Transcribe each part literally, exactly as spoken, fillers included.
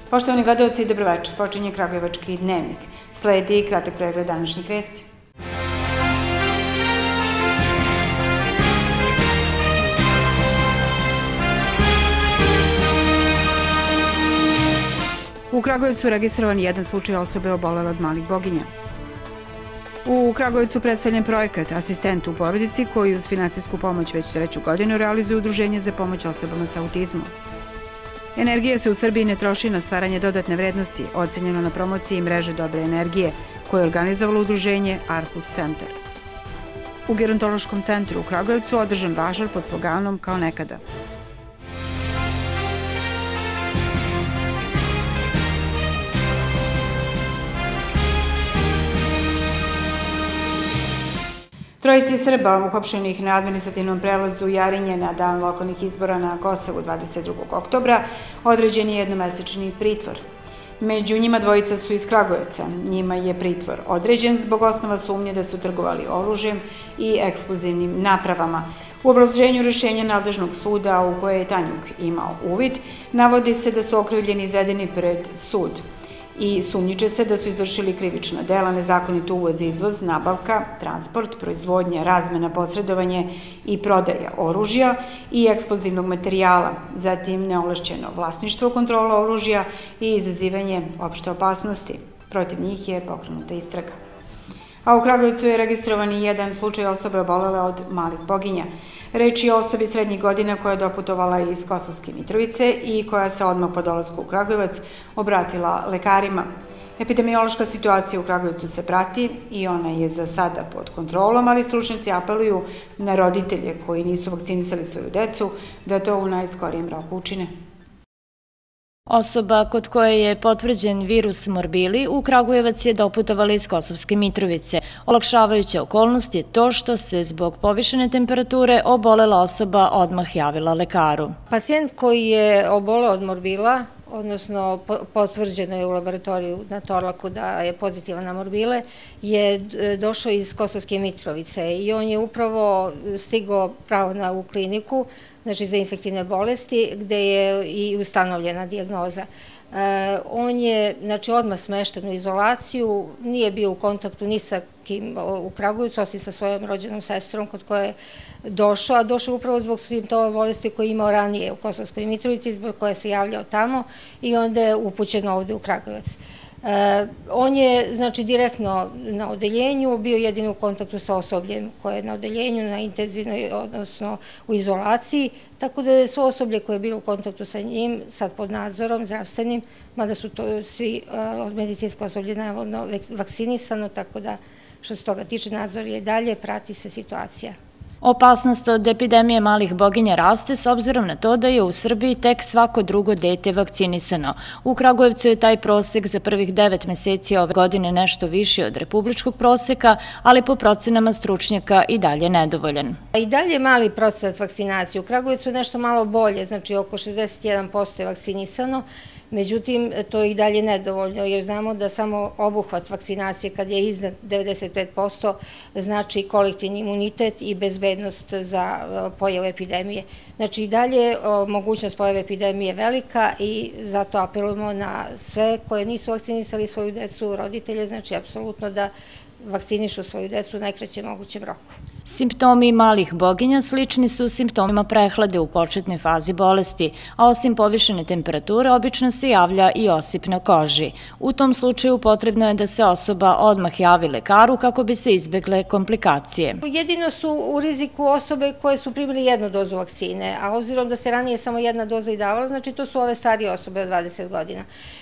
Poštovani gledaoci, dobroveče. Počinje Kragujevački dnevnik. Sledi kratak pregled današnjih vesti. U Kragujevcu registrovan jedan slučaj osobe obolele od malih boginja. U Kragujevcu predstavljen projekat Asistent u porodici koji uz finansijsku pomoć već treću godinu realizuje Udruženje za pomoć osobama sa autizmom. Energija se u Srbiji ne troši na stvaranje dodatne vrednosti, ocenjeno na promociji mreže dobre energije koje je organizovalo udruženje Arhus centar. U gerontološkom centru u Kragujevcu održan važar pod sloganom Kao nekada. Trojici Srba uhapšenih na administrativnom prelazu Jarinje na dan lokalnih izbora na Kosovu dvadeset drugog oktobra određen je jednomesečni pritvor. Među njima dvojica su iz Kragujevca. Njima je pritvor određen zbog osnova sumnje da su trgovali oružjem i eksplozivnim napravama. U obrazloženju rešenja nadležnog suda u koje je Tanjug imao uvid, navodi se da su okrivljeni izvedeni pred sud i sumnjiče se da su izvršili krivična dela, nezakonit uvoz, izvoz, nabavka, transport, proizvodnja, razmena, posredovanje i prodaja oružja i eksplozivnog materijala, zatim neovlašćeno vlasništvo, kontrola oružja i izazivanje opšte opasnosti. Protiv njih je pokrenuta istraga. A u Kragujevcu je registrovan i jedan slučaj osobe obolele od malih boginja. Reč je o osobi srednjih godina koja je doputovala iz Kosovske Mitrovice i koja se odmah po dolasku u Kragujevac obratila lekarima. Epidemiološka situacija u Kragujevcu se prati i ona je za sada pod kontrolom, ali stručnjaci apeluju na roditelje koji nisu vakcinisali svoju decu da to u najskorijem roku učine. Osoba kod koje je potvrđen virus morbili u Kragujevac je doputovala iz Kosovske Mitrovice. Olakšavajuća okolnost je to što se zbog povišene temperature obolela osoba odmah javila lekaru. Pacijent koji je oboleo od morbila, odnosno potvrđeno je u laboratoriju na Torlaku da je pozitivan na morbile, je došao iz Kosovske Mitrovice i on je upravo stigao pravo na u kliniku, znači za infektivne bolesti, gde je i ustanovljena dijagnoza. On je znači odmah smešten u izolaciju, nije bio u kontaktu ni sa kim u Kragujevcu, osim sa svojom rođenom sestrom kod koje je došao, a došao upravo zbog simptoma bolesti koje je imao ranije u Kosovskoj Mitrovici, zbog koje se javljao tamo i onda je upućen ovde u Kragujevac. On je znači direktno na odeljenju, bio jedino u kontaktu sa osobljem koje je na odeljenju, na intenzivnoj, odnosno u izolaciji, tako da su osoblje koje je bilo u kontaktu sa njim sad pod nadzorom zdravstvenim, mada su to svi od medicinsko osoblje navodno vakcinisano, tako da što se toga tiče nadzor je dalje, prati se situacija. Opasnost od epidemije malih boginja raste s obzirom na to da je u Srbiji tek svako drugo dete vakcinisano. U Kragujevcu je taj prosek za prvih devet meseci ove godine nešto viši od republičkog proseka, ali po procenama stručnjaka i dalje nedovoljan. I dalje je mali procenat vakcinacije. U Kragujevcu je nešto malo bolje, znači oko šezdeset jedan posto je vakcinisano. Međutim, to je i dalje nedovoljno, jer znamo da samo obuhvat vakcinacije kad je iznad devedeset pet posto znači kolektivni imunitet i bezbednost za pojavu epidemije. Znači i dalje mogućnost pojave epidemije je velika i zato apelujemo na sve koje nisu vakcinisali svoju decu, roditelje, znači apsolutno da vakcinišu svoju decu u najkraćem mogućem roku. Simptomi malih boginja slični su simptomima prehlade u početnoj fazi bolesti, a osim povišene temperature obično se javlja i osip na koži. U tom slučaju potrebno je da se osoba odmah javi lekaru kako bi se izbegle komplikacije. Jedino su u riziku osobe koje su primili jednu dozu vakcine, a obzirom da se ranije samo jedna doza i davala, znači to su ove starije osobe od dvadeset godina.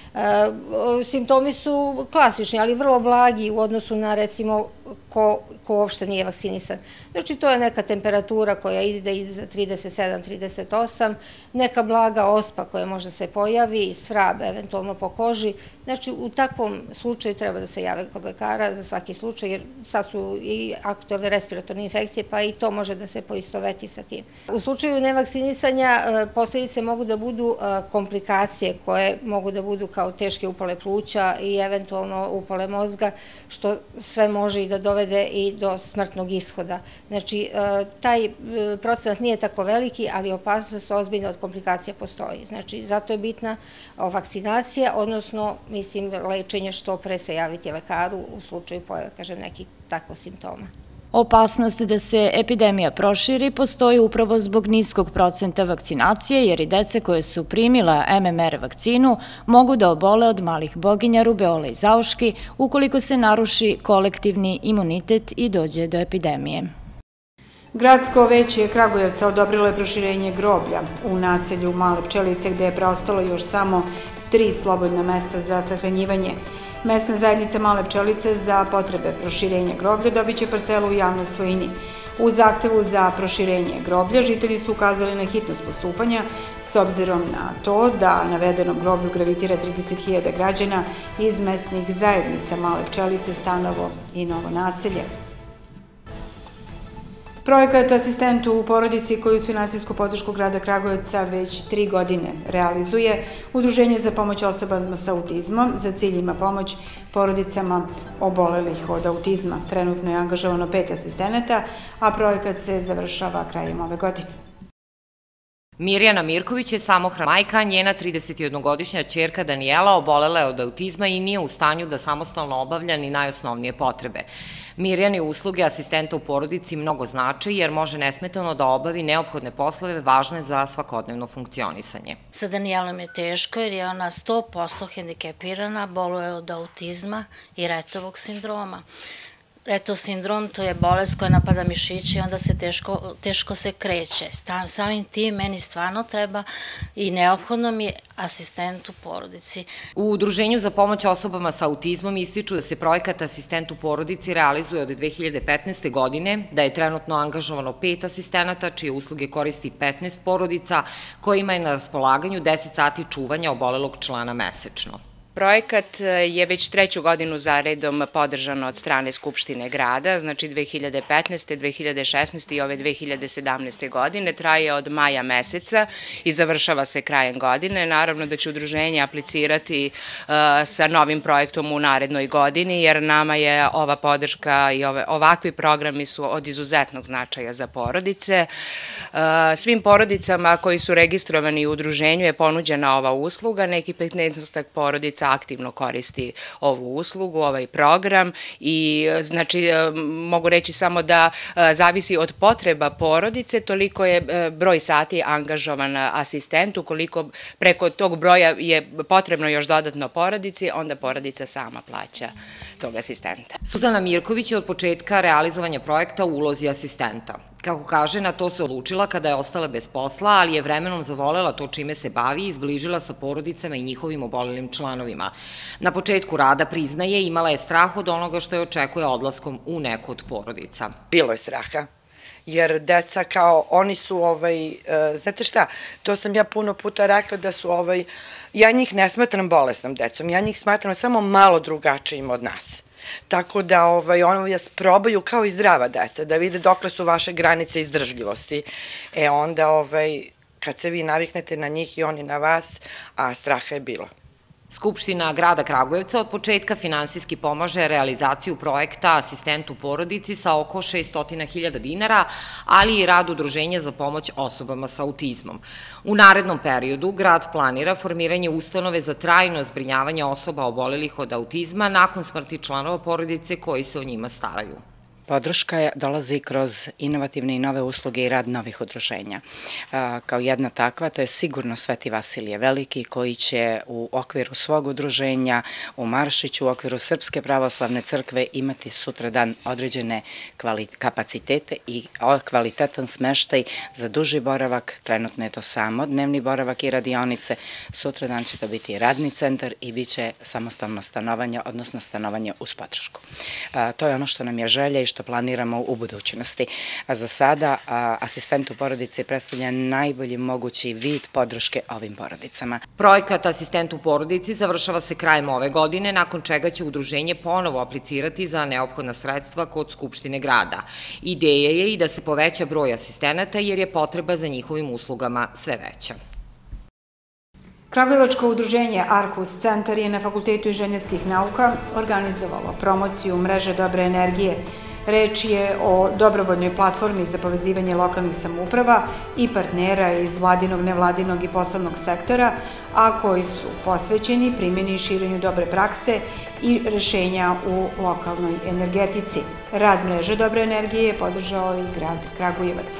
Simptomi su klasični, ali vrlo blagi u odnosu na recimo ko uopšte nije vakcinisan. Znači to je neka temperatura koja ide iza trideset sedam trideset osam, neka blaga ospa koja može se pojavi, svrab eventualno po koži. Znači u takvom slučaju treba da se jave kod lekara za svaki slučaj, jer sad su i aktualne respiratorne infekcije, pa i to može da se poistoveti sa tim. U slučaju nevakcinisanja posljedice mogu da budu komplikacije koje mogu da budu kao teške upale pluća i eventualno upale mozga, što sve može i da dovede i do smrtnog ishoda. Znači, taj procenat nije tako veliki, ali opasnost ozbiljna od komplikacija postoji. Znači, zato je bitna vakcinacija, odnosno, mislim, lečenje što pre se javiti lekaru u slučaju pojave, kažem, nekih tako simptoma. Opasnost da se epidemija proširi postoji upravo zbog niskog procenta vakcinacije, jer i dece koje su primila M M R vakcinu mogu da obole od malih boginja, rubeole i zauški ukoliko se naruši kolektivni imunitet i dođe do epidemije. Gradsko veće Kragujevca odobrilo je proširenje groblja u naselju Male Pčelice, gde je preostalo još samo tri slobodna mesta za sahranjivanje. Mesna zajednica Male Pčelice za potrebe proširenja groblja dobit će parcelu u javnoj svojini. U zahtevu za proširenje groblja žitelji su ukazali na hitnost postupanja s obzirom na to da navedenom groblju gravitira trideset hiljada građana iz mesnih zajednica Male Pčelice, Stanovo i Novo naselje. Projekat Asistent u porodici, koju s finansijsku podršku grada Kragujevca već tri godine realizuje Udruženje za pomoć osobama sa autizmom, za cilj ima pomoć porodicama obolelih od autizma. Trenutno je angažovano pet asistenata, a projekat se završava krajem ove godine. Mirjana Mirković je samohrana majka, njena tridesetjednogodišnja ćerka Danijela obolela je od autizma i nije u stanju da samostalno obavlja ni najosnovnije potrebe. Mirjani usluge asistenta u porodici mnogo znače jer može nesmetano da obavi neophodne poslove važne za svakodnevno funkcionisanje. Sa Danijelom je teško jer je ona sto posto hendikepirana, boluje od autizma i Rettovog sindroma. Retov sindrom, to je bolest koja napada mišiće i onda se teško se kreće. Samim tim meni stvarno treba i neophodno mi je asistent u porodici. U Udruženju za pomoć osobama sa autizmom ističu da se projekat Asistent u porodici realizuje od dve hiljade petnaeste. godine, da je trenutno angažovano pet asistenata, čije usluge koristi petnaest porodica, kojima je na raspolaganju deset sati čuvanja obolelog člana mesečno. Projekat je već treću godinu za redom podržan od strane Skupštine grada, znači dve hiljade petnaeste, dve hiljade šesnaeste. i ove dve hiljade sedamnaeste. godine, traje od maja meseca i završava se krajem godine. Naravno da će udruženje aplicirati sa novim projektom u narednoj godini, jer nama je ova podrška i ovakvi programi su od izuzetnog značaja za porodice. Svim porodicama koji su registrovani u udruženju je ponuđena ova usluga, neki petnaestak porodica aktivno koristi ovu uslugu, ovaj program i znači mogu reći samo da zavisi od potreba porodice, toliko je broj sati angažovan asistent, ukoliko preko tog broja je potrebno još dodatno porodici, onda porodica sama plaća tog asistenta. Suzana Mirković je od početka realizovanja projekta u ulozi asistenta. Kako kaže, na to se odlučila kada je ostala bez posla, ali je vremenom zavolela to čime se bavi i zbližila sa porodicama i njihovim obolelim članovima. Na početku rada, priznaje, imala je strah od onoga što je očekuje odlaskom u neku od porodica. Bilo je straha, jer deca kao, oni su, znate šta, to sam ja puno puta rekla da su, ja njih ne smatram bolesnom decom, ja njih smatram samo malo drugačijim od nas. Tako da ono vas probaju kao i zdrava deca, da vide dokle su vaše granice izdržljivosti. E onda kad se vi naviknete na njih i oni na vas, a straha je bilo. Skupština grada Kragujevca od početka finansijski pomaže realizaciju projekta Asistent u porodici sa oko šeststo hiljada dinara, ali i rad Udruženja za pomoć osobama sa autizmom. U narednom periodu grad planira formiranje ustanove za trajno zbrinjavanje osoba obolelih od autizma nakon smrti članova porodice koji se o njima staraju. Podrška dolazi kroz inovativne i nove usluge i rad novih udruženja. Kao jedna takva, to je sigurno Sveti Vasilije Veliki, koji će u okviru svog udruženja u Maršiću, u okviru Srpske pravoslavne crkve imati sutradan određene kapacitete i kvalitetan smeštaj za duži boravak. Trenutno je to samo dnevni boravak i radionice. Sutradan će to biti radni centar i bit će samostalno stanovanje, odnosno stanovanje uz podršku. To je ono što nam je želja i što planiramo u budućnosti. A za sada asistent u porodici predstavlja najbolji mogući vid podrške ovim porodicama. Projekat Asistent u porodici završava se krajem ove godine, nakon čega će udruženje ponovo aplicirati za neophodna sredstva kod Skupštine grada. Ideja je i da se poveća broj asistenata jer je potreba za njihovim uslugama sve veća. Kragujevačko udruženje Arkus centar je na Fakultetu inženjerskih nauka organizovalo promociju mreže dobre energije. Reč je o dobrovoljnoj platformi za povezivanje lokalnih samouprava i partnera iz vladinog, nevladinog i poslovnog sektora, a koji su posvećeni primjeni i širenju dobre prakse i rešenja u lokalnoj energetici. Rad mreže dobre energije je podržao i grad Kragujevac.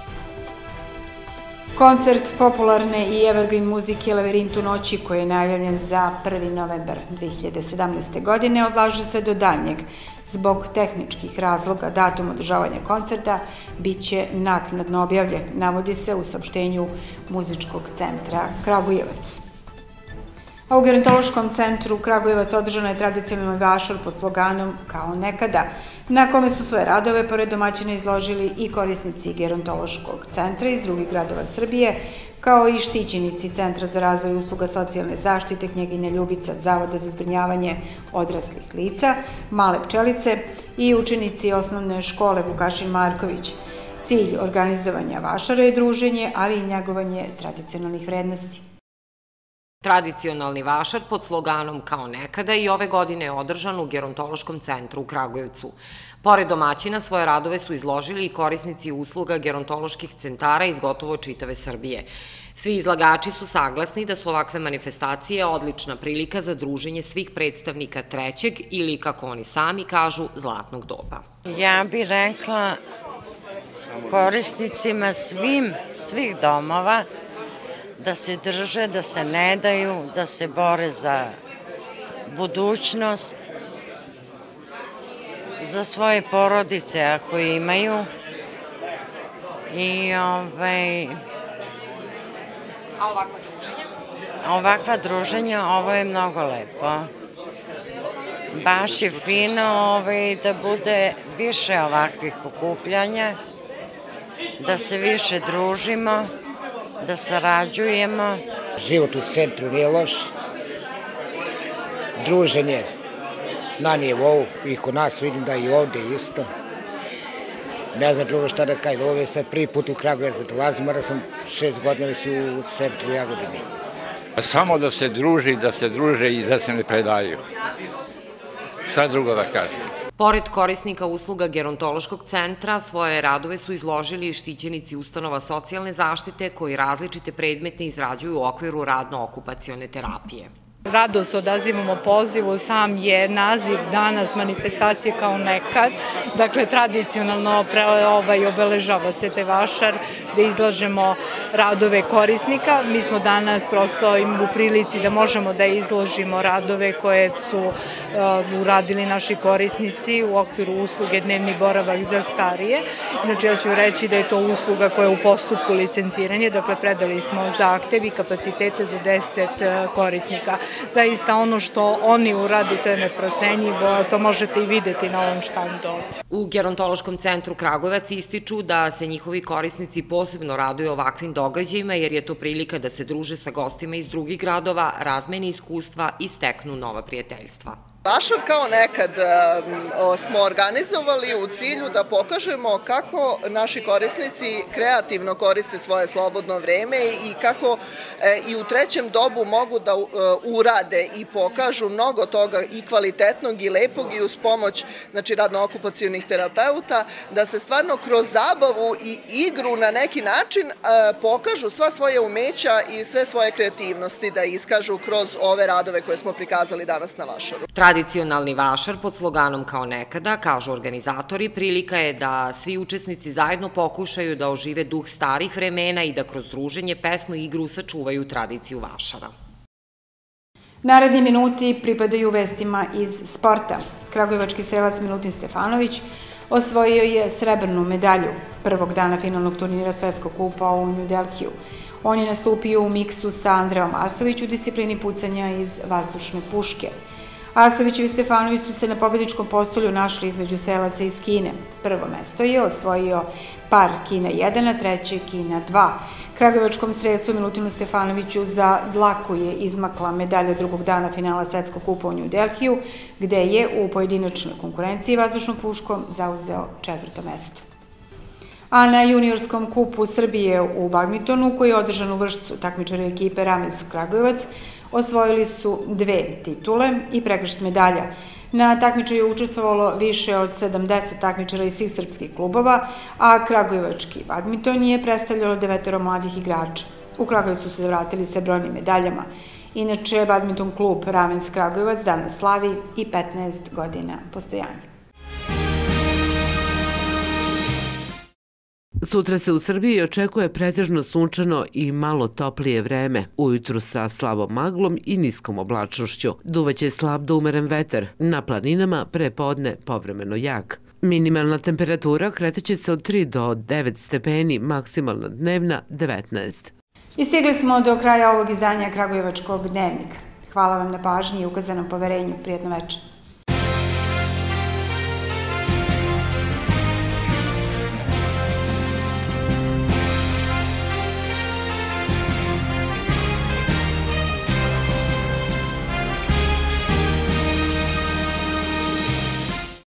Koncert popularne i evergreen muzike Lavirintu noći, koji je najavljen za prvi novembar dve hiljade sedamnaeste. godine, odlaže se do daljnjeg. Zbog tehničkih razloga datum održavanja koncerta biće naknadno objavljen, navodi se u saopštenju Muzičkog centra Kragujevac. A u Gerontološkom centru Kragujevac održana je tradicionalni vašar pod sloganom Kao nekada, na kome su svoje radove pored domaćina izložili i korisnici Gerontološkog centra iz drugih gradova Srbije, kao i štićenici Centra za razvoj usluga socijalne zaštite Knjeginja Ljubica, Zavoda za zbrinjavanje odraslih lica, Male pčelice i učenici osnovne škole Vukašin Marković. Cilj organizovanja vašara je druženje, ali i njegovanje tradicionalnih vrednosti. Tradicionalni vašar pod sloganom Kao nekada i ove godine je održan u Gerontološkom centru u Kragujevcu. Pored domaćina, svoje radove su izložili i korisnici usluga gerontoloških centara iz gotovo čitave Srbije. Svi izlagači su saglasni da su ovakve manifestacije odlična prilika za druženje svih predstavnika trećeg ili, kako oni sami kažu, zlatnog doba. Ja bih rekla korisnicima svim, svih domova da se drže, da se ne daju, da se bore za budućnost, za svoje porodice ako imaju. I ovaj... A ovakva druženja? Ovakva druženja, ovo je mnogo lepo. Baš je fino ovaj, da bude više ovakvih okupljanja, da se više družimo, da sarađujemo. Život u centru nije loš, druženje na nivou, i kod nas vidim da i ovde isto. Ne znam drugo šta da kaj, ovo je sad prvi put u Kragujevac da dolazim, mada sam šest godina već u centru Jagodini. Samo da se druži, da se druže i da se ne predaju. Šta drugo da kažem? Pored korisnika usluga Gerontološkog centra, svoje radove su izložili i štićenici ustanova socijalne zaštite koji različite predmete izrađuju u okviru radno-okupacione terapije. Rado se odazivamo pozivu, sam je naziv danas manifestacije Kao nekad, dakle tradicionalno ovaj, obeležava se taj vašar gde izlažemo radove korisnika. Mi smo danas prosto im u prilici da možemo da izložimo radove koje su uh, uradili naši korisnici u okviru usluge dnevni boravak za starije. Znači ja ću reći da je to usluga koja je u postupku licenciranja, dakle predali smo zahtev i kapacitete za deset uh, korisnika. Zaista ono što oni uradi, to je neprocenjivo, to možete i videti na ovom štandu. U Gerontološkom centru Kragujevac ističu da se njihovi korisnici posebno raduju ovakvim događajima jer je to prilika da se druže sa gostima iz drugih gradova, razmeni iskustva i steknu nova prijateljstva. Vašar Kao nekad smo organizovali u cilju da pokažemo kako naši korisnici kreativno koriste svoje slobodno vreme i kako i u trećem dobu mogu da urade i pokažu mnogo toga i kvalitetnog i lepog i uz pomoć znači radno-okupacionih terapeuta, da se stvarno kroz zabavu i igru na neki način pokažu sva svoje umeća i sve svoje kreativnosti da iskažu kroz ove radove koje smo prikazali danas na vašaru. Tradicionalni vašar pod sloganom Kao nekada, kažu organizatori, prilika je da svi učesnici zajedno pokušaju da ožive duh starih vremena i da kroz druženje, pesmu i igru sačuvaju tradiciju vašara. Naredni minuti pripadaju vestima iz sporta. Kragujevački strelac Milutin Stefanović osvojio je srebrnu medalju prvog dana finalnog turnira Svetskog kupa u New Delhiju. On je nastupio u miksu sa Andreom Asović u disciplini pucanja iz vazdušne puške. Asović i Stefanović su se na pobedničkom postolju našli između strelaca iz Kine. Prvo mesto je osvojio par Kina jedan, a treće Kina dva. Kragujevačkom strelcu Milutinu Stefanoviću za dlaku je izmakla medalja drugog dana finala Svetskog kupa u New Delhiju, gde je u pojedinačnoj konkurenciji vazdušnom puškom zauzeo četvrto mesto. A na juniorskom kupu Srbije u badmintonu, koji je održan u Vršcu, takmičari ekipe Ramens Kragujevac osvojili su dve titule i pregršt medalja. Na takmičenju je učestvovalo više od sedamdeset takmičara iz svih srpskih klubova, a kragujevački badminton je predstavljalo devetoro mladih igrača. U Kragujevcu su se vratili sa brojnim medaljama. Inače, badminton klub Ravens Kragujevac danas slavi i petnaest godina postojanja. Sutra se u Srbiji očekuje pretežno sunčano i malo toplije vreme, ujutru sa slabom maglom i niskom oblačnošću. Duvaće slab do umeren vetar, na planinama prepodne povremeno jak. Minimalna temperatura kreteće se od tri do devet stepeni, maksimalna dnevna devetnaest. I stigli smo do kraja ovog izdanja Kragujevačkog dnevnika. Hvala vam na pažnji i ukazanom poverenju. Prijetno večer.